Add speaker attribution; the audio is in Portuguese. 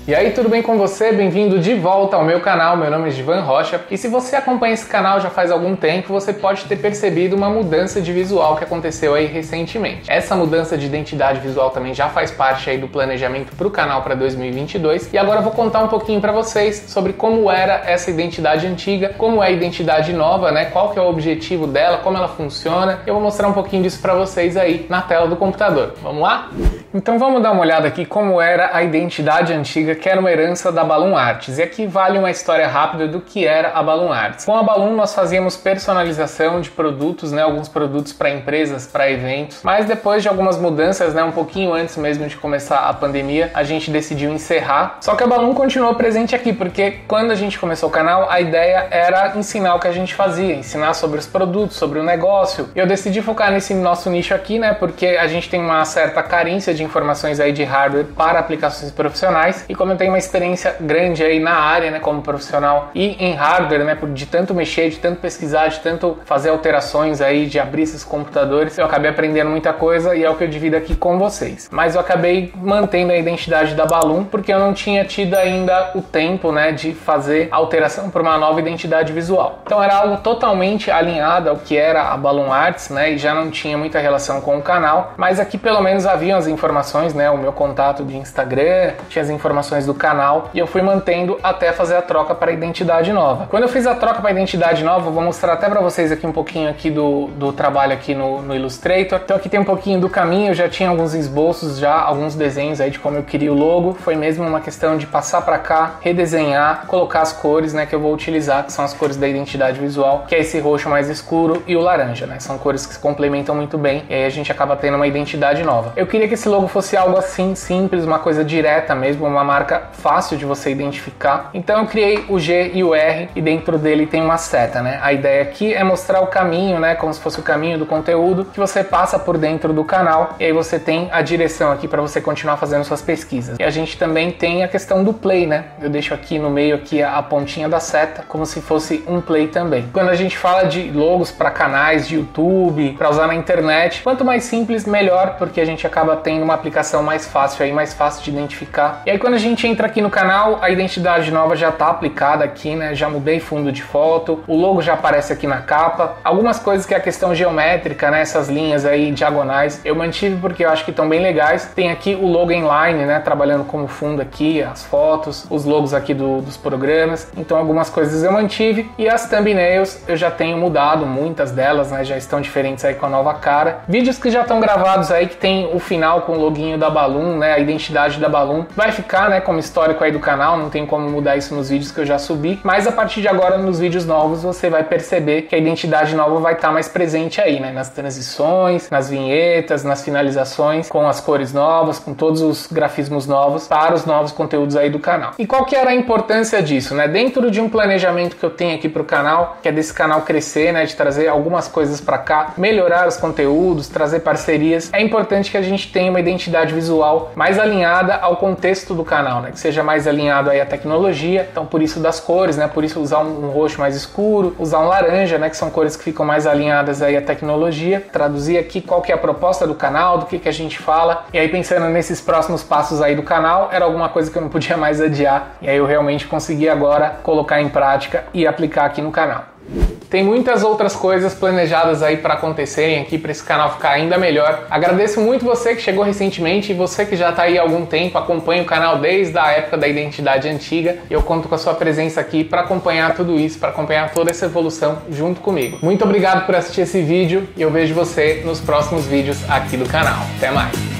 Speaker 1: E aí, tudo bem com você? Bem-vindo de volta ao meu canal, meu nome é Givan Rocha e se você acompanha esse canal já faz algum tempo, você pode ter percebido uma mudança de visual que aconteceu aí recentemente. Essa mudança de identidade visual também já faz parte aí do planejamento para o canal para 2022 e agora eu vou contar um pouquinho para vocês sobre como era essa identidade antiga, como é a identidade nova, né? Qual que é o objetivo dela, como ela funciona. Eu vou mostrar um pouquinho disso para vocês aí na tela do computador. Vamos lá? Então vamos dar uma olhada aqui como era a identidade antiga, que era uma herança da Balloon Arts. E aqui vale uma história rápida do que era a Balloon Arts. Com a Balloon nós fazíamos personalização de produtos, né, alguns produtos para empresas, para eventos, mas depois de algumas mudanças, né, um pouquinho antes mesmo de começar a pandemia, a gente decidiu encerrar. Só que a Balloon continuou presente aqui, porque quando a gente começou o canal, a ideia era ensinar o que a gente fazia, ensinar sobre os produtos, sobre o negócio. E eu decidi focar nesse nosso nicho aqui, né, porque a gente tem uma certa carência de informações aí de hardware para aplicações profissionais, e como eu tenho uma experiência grande aí na área, né, como profissional e em hardware, né, de tanto mexer, de tanto pesquisar, de tanto fazer alterações aí, de abrir esses computadores, eu acabei aprendendo muita coisa e é o que eu divido aqui com vocês. Mas eu acabei mantendo a identidade da Balloon porque eu não tinha tido ainda o tempo, né, de fazer alteração para uma nova identidade visual. Então era algo totalmente alinhado ao que era a Balloon Arts, né, e já não tinha muita relação com o canal, mas aqui pelo menos haviam as informações, né, o meu contato de Instagram, tinha as informações do canal e eu fui mantendo até fazer a troca para a identidade nova. Quando eu fiz a troca para a identidade nova, eu vou mostrar até para vocês aqui um pouquinho aqui do trabalho aqui no Illustrator. Então aqui tem um pouquinho do caminho, eu já tinha alguns esboços, já alguns desenhos aí de como eu queria o logo. Foi mesmo uma questão de passar para cá, redesenhar, colocar as cores, né, que eu vou utilizar, que são as cores da identidade visual, que é esse roxo mais escuro e o laranja, né? São cores que se complementam muito bem e aí a gente acaba tendo uma identidade nova. Eu queria que esse logo fosse algo assim simples, uma coisa direta mesmo, uma marca fácil de você identificar. Então eu criei o G e o R e dentro dele tem uma seta, né? A ideia aqui é mostrar o caminho, né? Como se fosse o caminho do conteúdo que você passa por dentro do canal e aí você tem a direção aqui para você continuar fazendo suas pesquisas. E a gente também tem a questão do play, né? Eu deixo aqui no meio aqui a pontinha da seta como se fosse um play também. Quando a gente fala de logos para canais de YouTube, para usar na internet, quanto mais simples melhor, porque a gente acaba tendo uma aplicação mais fácil aí, mais fácil de identificar. E aí quando a gente entra aqui no canal, a identidade nova já está aplicada aqui, né? Já mudei fundo de foto, o logo já aparece aqui na capa. Algumas coisas que é a questão geométrica, né? Essas linhas aí diagonais, eu mantive porque eu acho que estão bem legais. Tem aqui o logo inline, né? Trabalhando como fundo aqui, as fotos, os logos aqui dos programas. Então algumas coisas eu mantive e as thumbnails eu já tenho mudado, muitas delas, né? Já estão diferentes aí com a nova cara. Vídeos que já estão gravados aí, que tem o final com o loginho da Balloon, né? A identidade da Balloon vai ficar, né? Como histórico aí do canal, não tem como mudar isso nos vídeos que eu já subi, mas a partir de agora nos vídeos novos você vai perceber que a identidade nova vai estar mais presente aí, né? Nas transições, nas vinhetas, nas finalizações, com as cores novas, com todos os grafismos novos para os novos conteúdos aí do canal. E qual que era a importância disso, né? Dentro de um planejamento que eu tenho aqui para o canal, que é desse canal crescer, né? De trazer algumas coisas para cá, melhorar os conteúdos, trazer parcerias, é importante que a gente tenha uma identidade visual mais alinhada ao contexto do canal, né? Que seja mais alinhado aí à tecnologia, então por isso das cores, né? Por isso usar um roxo mais escuro, usar um laranja, né? Que são cores que ficam mais alinhadas aí à tecnologia. Traduzir aqui qual que é a proposta do canal, do que a gente fala, e aí pensando nesses próximos passos aí do canal, era alguma coisa que eu não podia mais adiar, e aí eu realmente consegui agora colocar em prática e aplicar aqui no canal. Tem muitas outras coisas planejadas aí para acontecerem aqui para esse canal ficar ainda melhor. Agradeço muito você que chegou recentemente e você que já está aí há algum tempo, acompanha o canal desde a época da identidade antiga. Eu conto com a sua presença aqui para acompanhar tudo isso, para acompanhar toda essa evolução junto comigo. Muito obrigado por assistir esse vídeo e eu vejo você nos próximos vídeos aqui do canal. Até mais!